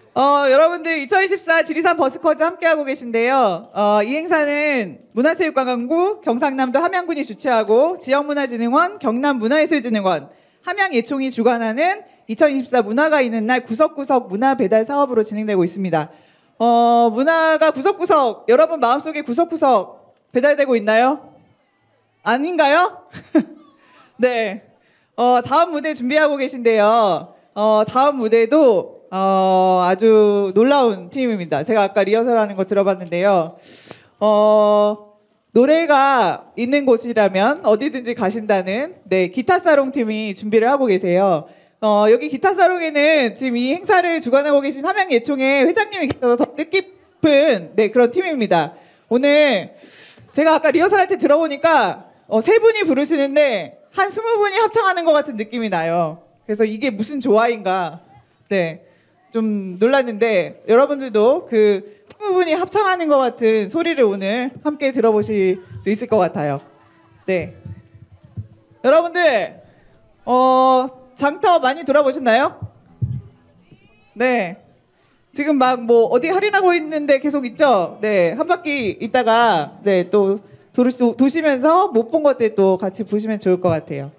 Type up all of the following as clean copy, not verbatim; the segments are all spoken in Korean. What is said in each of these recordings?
여러분들 2024 지리산 버스커즈 함께하고 계신데요. 이 행사는 문화체육관광부, 경상남도 함양군이 주최하고 지역문화진흥원, 경남문화예술진흥원, 함양예총이 주관하는 2024 문화가 있는 날 구석구석 문화 배달 사업으로 진행되고 있습니다. 문화가 구석구석, 여러분 마음속에 구석구석 배달되고 있나요? 아닌가요? 네. 다음 무대 준비하고 계신데요. 다음 무대도 아주 놀라운 팀입니다. 제가 아까 리허설하는 거 들어봤는데요. 노래가 있는 곳이라면 어디든지 가신다는 기타사롱 팀이 준비를 하고 계세요. 여기 기타사롱에는 지금 이 행사를 주관하고 계신 함양예총의 회장님이 계셔서 더 뜻깊은 그런 팀입니다. 오늘 제가 아까 리허설할 때 들어보니까 세 분이 부르시는데 한 20분이 합창하는 것 같은 느낌이 나요. 그래서 이게 무슨 조화인가 좀 놀랐는데 여러분들도 그 20분이 합창하는 것 같은 소리를 오늘 함께 들어보실 수 있을 것 같아요. 네, 여러분들 장터 많이 돌아보셨나요? 네, 지금 막 뭐 어디 할인하고 있는데 계속 있죠? 네, 한 바퀴 있다가 또 도시면서 못 본 것들 또 같이 보시면 좋을 것 같아요.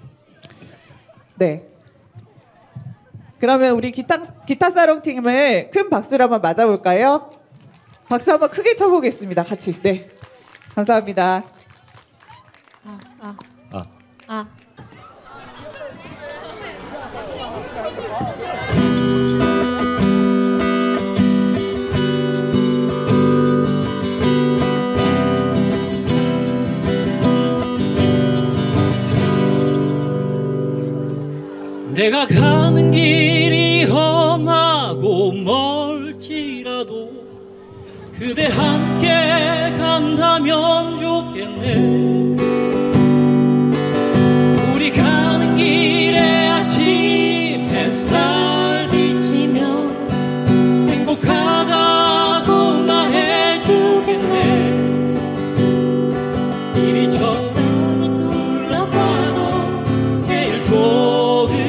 네. 그러면 우리 기타사롱 팀을 큰 박수로 한번 맞아볼까요? 박수 한번 크게 쳐보겠습니다. 같이. 네. 감사합니다. 내가 가는 길이 험하고 멀지라도 그대 함께 간다면 좋겠네. 우리 가는 길에 아침 햇살 비치며 행복하다고 말해주겠네. 이리 저리 둘러봐도 제일 좋은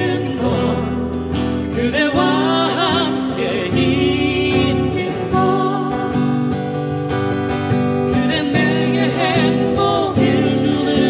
그대와 함께 있는 것. 그대 내게 행복을 주는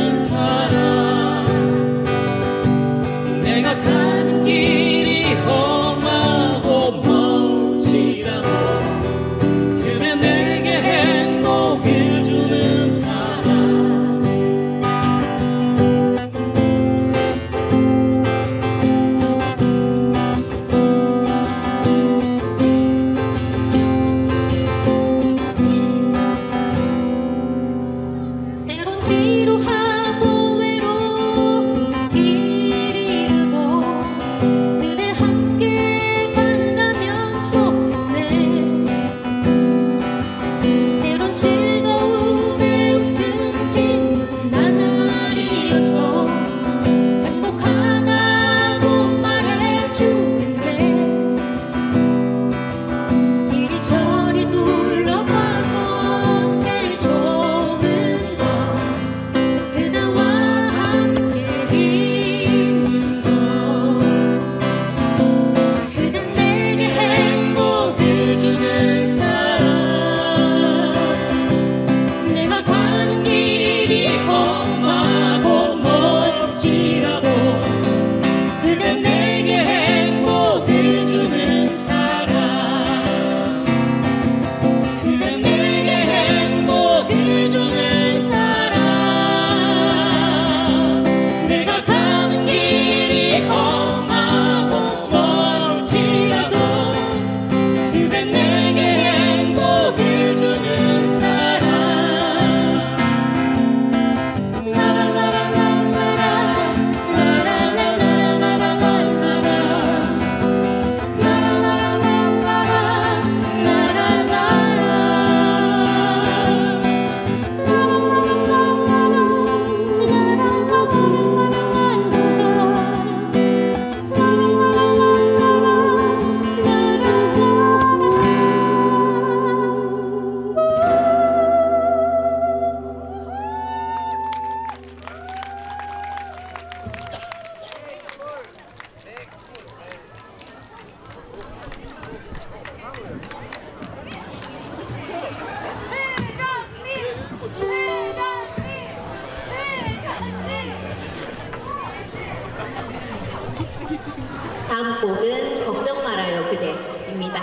마지막 곡은 걱정 말아요 그대입니다.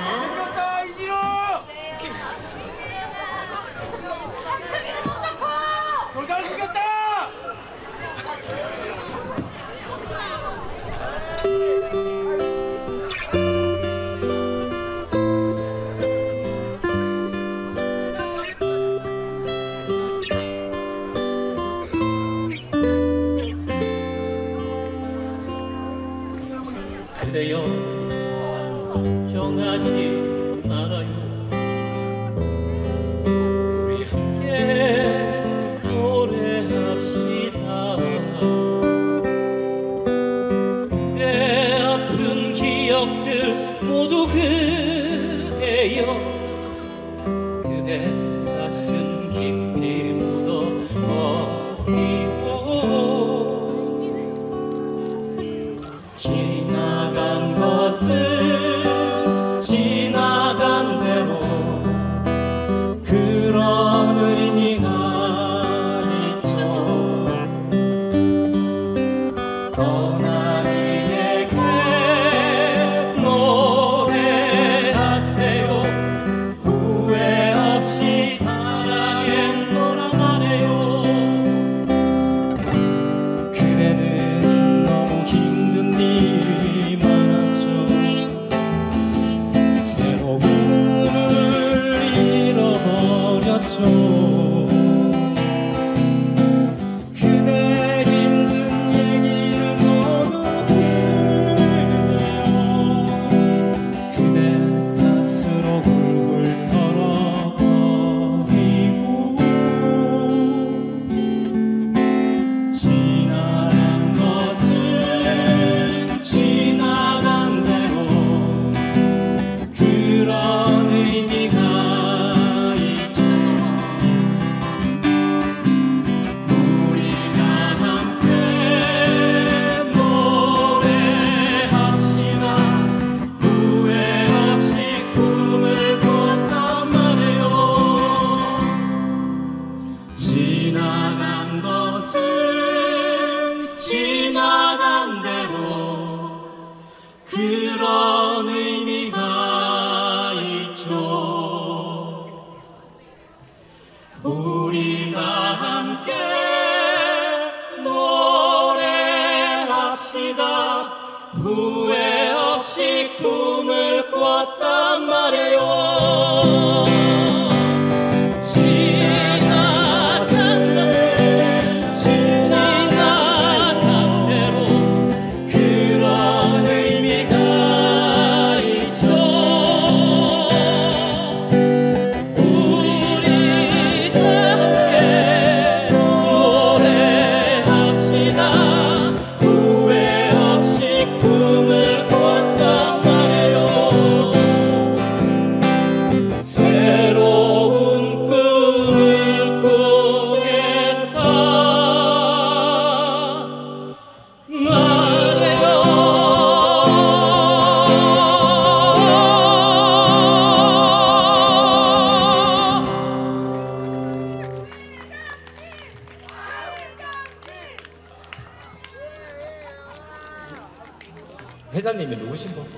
더 잘생겼다! 그대여 걱정하지 말아요. 우리 함께 노래합시다. 그대 아픈 기억들 모두 그대여 그대 가슴 깊이 묻어버리고 지나간 것은 지나간 대로 그런 의미가 있죠. 떠난 이에게 노래하세요. 후회 없이 사랑했노라 말해요. 그대는 너무 힘든 일이 많았죠. 새로움을 잃어버렸죠. 그대 힘든 얘기를 모두 그대요 그대 탓으로 훌훌 털어버리고 지나간 것은 지나간 대로 그런 의미가 있죠. 우리가 함께 노래합시다. 후회 없이 꿈을 꿨단 말이에요. 지나간 것은 지나간 대로 그런 의미가 있죠. 우리가 함께 노래합시다. 후회 없이 꿈을 꿨단 말이에요. 지나간 것은 지나간 대로 그런 의미가 있죠. 우리가 함께 노래합시다. 후회 없이 꿈을 꿨단 말이에요. 새로운 꿈을 꾸겠다 회장님이 누구신 분?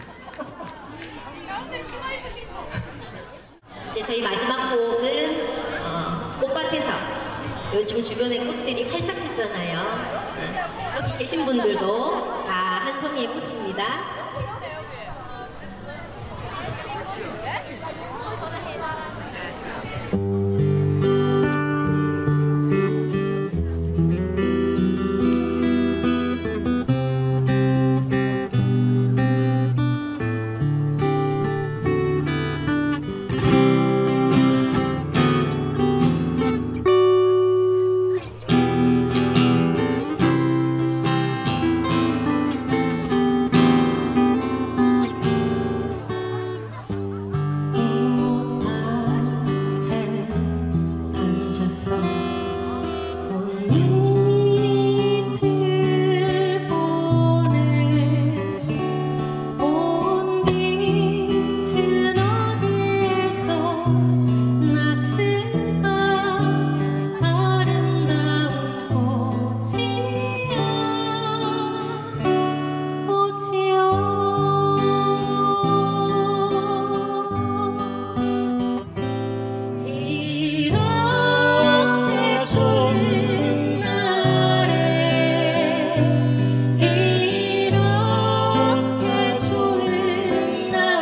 이제 저희 마지막 곡은 꽃밭에서 요즘 주변에 꽃들이 활짝 폈잖아요. 여기 계신 분들도 다 한 송이의 꽃입니다.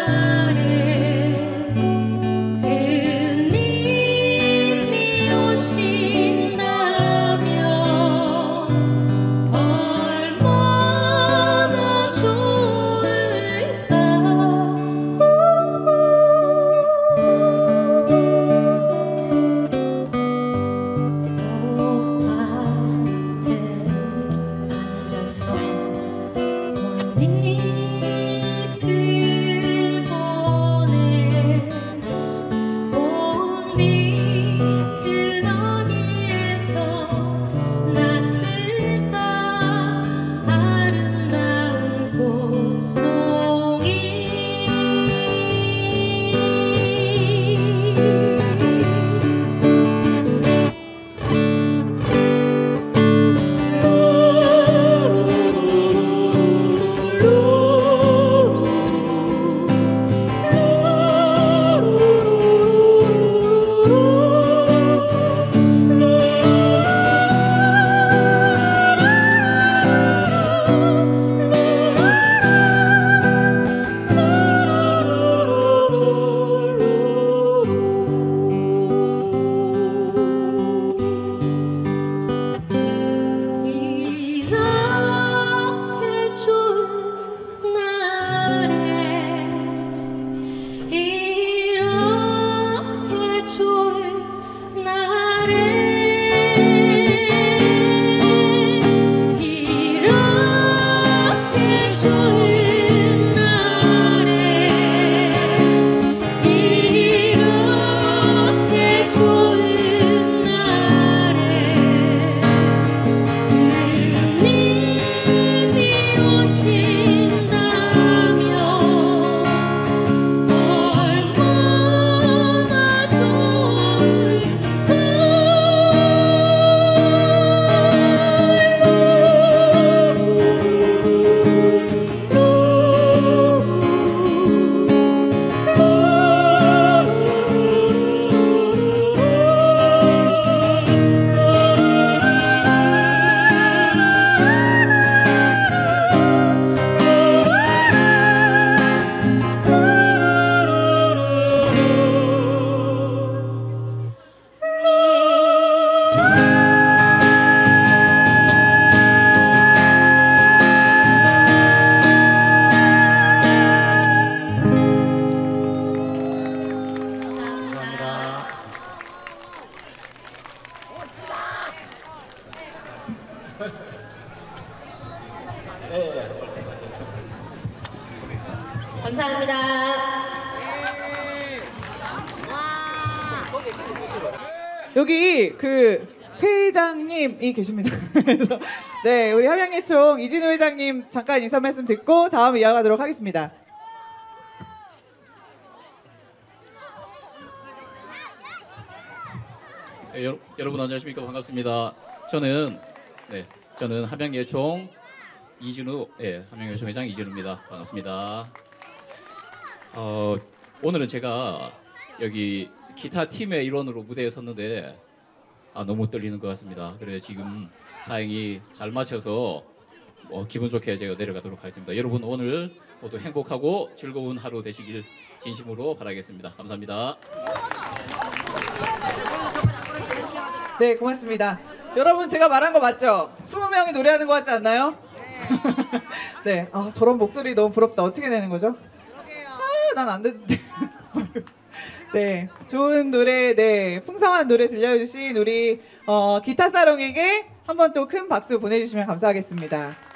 감사합니다. 여기 그 회장님이 계십니다. 그래서 네, 우리 함양예총 이진우 회장님 잠깐 인사 말씀 듣고 다음 이어가도록 하겠습니다. 네, 여러분 안녕하십니까? 반갑습니다. 저는 함양예총 이진우, 함양예총 회장 이진우입니다. 반갑습니다. 오늘은 제가 여기 기타 팀의 일원으로 무대에 섰는데 너무 떨리는 것 같습니다. 그래서 지금 다행히 잘 맞춰서 기분 좋게 제가 내려가도록 하겠습니다. 여러분 오늘 모두 행복하고 즐거운 하루 되시길 진심으로 바라겠습니다. 감사합니다. 네, 고맙습니다. 여러분 제가 말한 거 맞죠? 20명이 노래하는 거 같지 않나요? 네, 저런 목소리 너무 부럽다. 어떻게 되는 거죠? 난 안 되는데. 네, 좋은 노래, 네, 풍성한 노래 들려주신 우리 기타 사롱에게 한 번 또 큰 박수 보내주시면 감사하겠습니다.